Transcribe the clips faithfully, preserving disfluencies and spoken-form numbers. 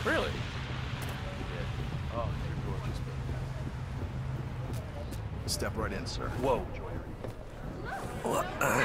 Really? Yeah. Oh, you're gorgeous. Step right in, sir. Whoa. What? Uh.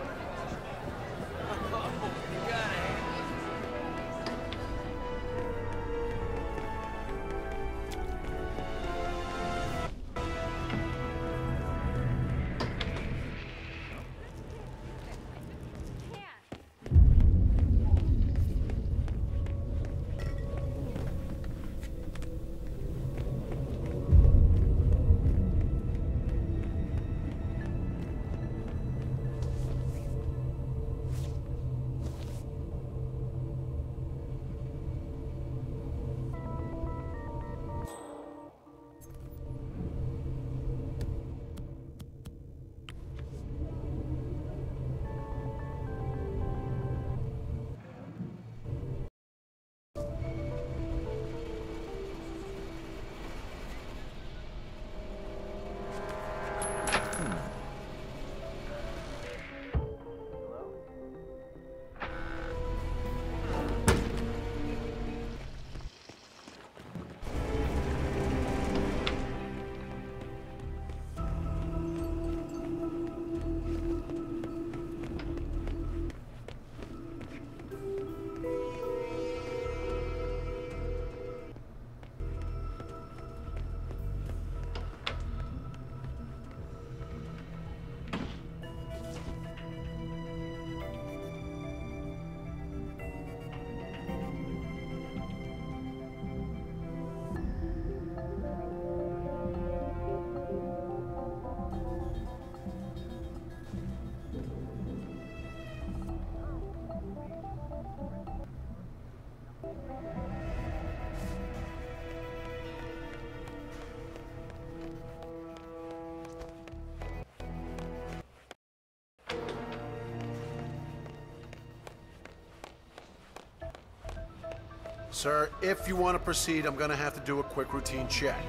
Sir, if you want to proceed, I'm gonna have to do a quick routine check.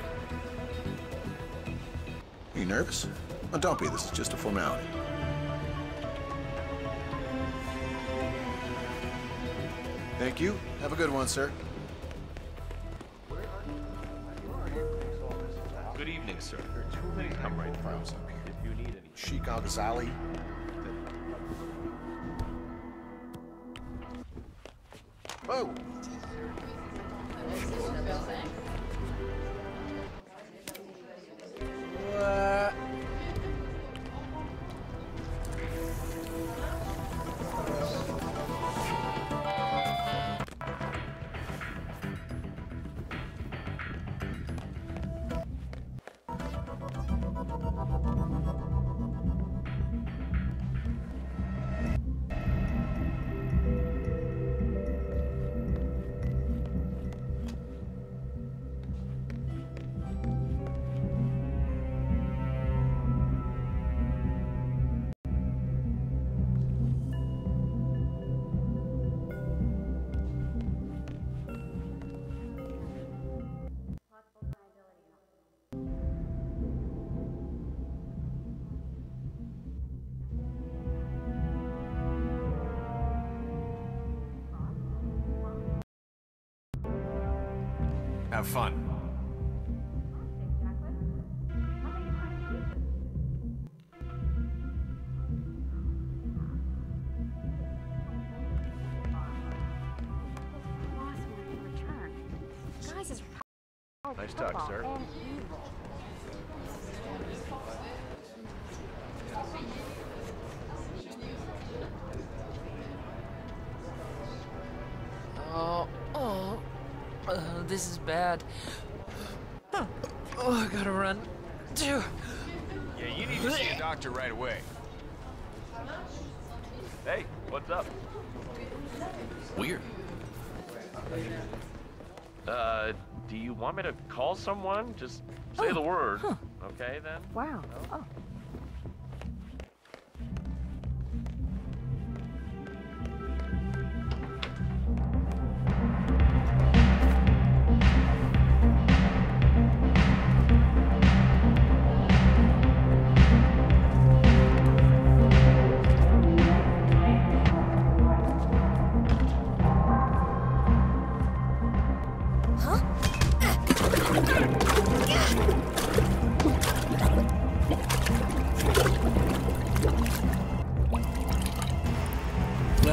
Are you nervous? Oh, don't be. This is just a formality. Thank you. Have a good one, sir. Good evening, sir. There are too many come right through. If you need any. Sheikh Al-Ghazali. Oh! What? Have fun. Nice talk, sir. Oh, oh, uh, this is bad. Oh, I gotta run. Too. Yeah, you need to see a doctor right away. Hey, what's up? Weird. Uh, do you want me to call someone? Just say Oh, the word. huh. Okay, then? Wow. Oh.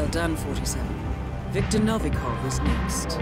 done, forty-seven. Viktor Novikov is next.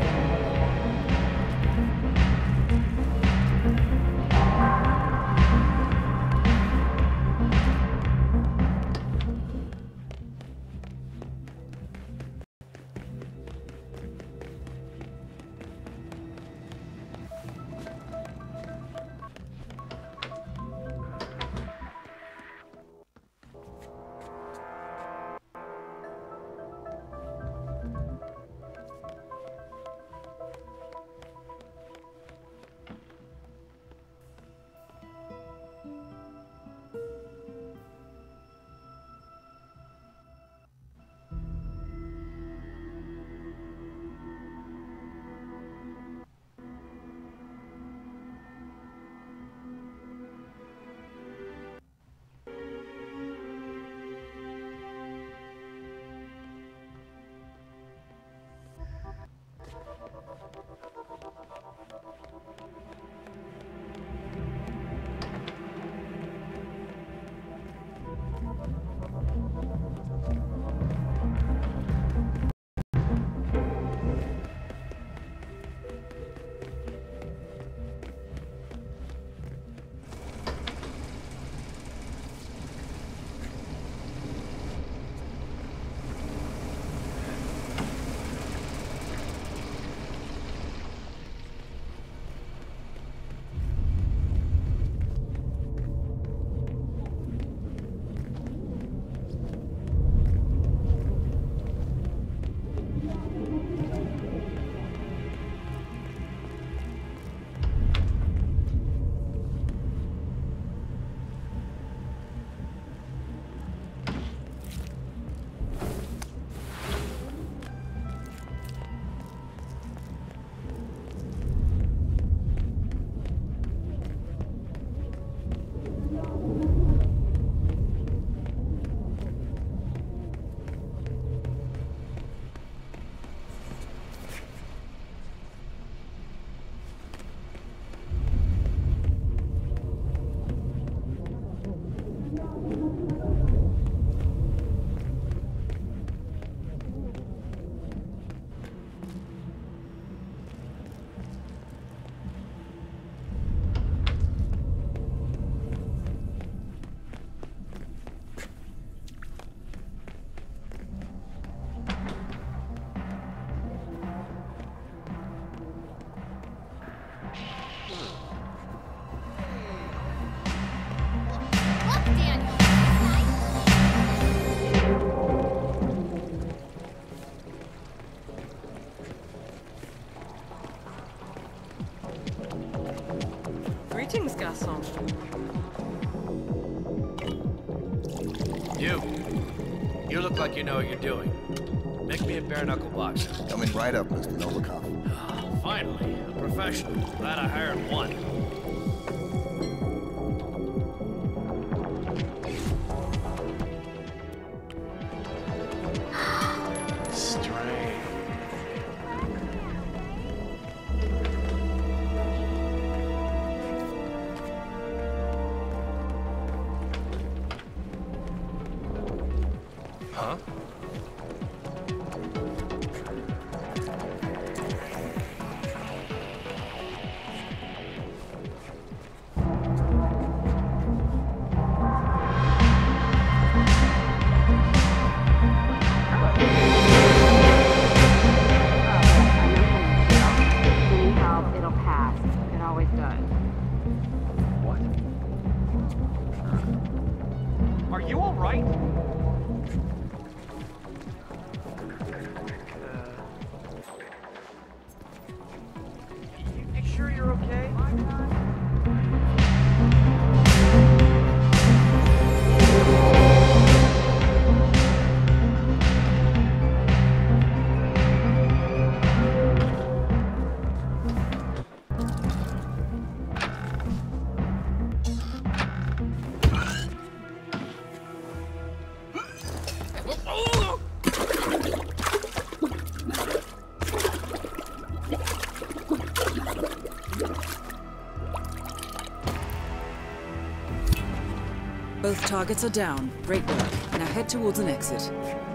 Greetings, Garçon. You. You look like you know what you're doing. Make me a bare knuckle boxer. Coming right up, Mister Novikov. Finally, a professional. Glad I hired one. Huh? It'll pass. It always does. What? Are you all right? You sure you're okay? Both targets are down. Great work. Now head towards an exit.